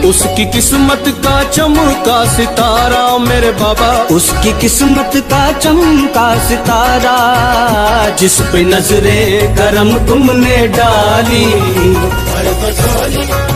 उसकी किस्मत का चमका सितारा मेरे बाबा, उसकी किस्मत का चमका सितारा, जिस पे नजरे करम तुमने डाली।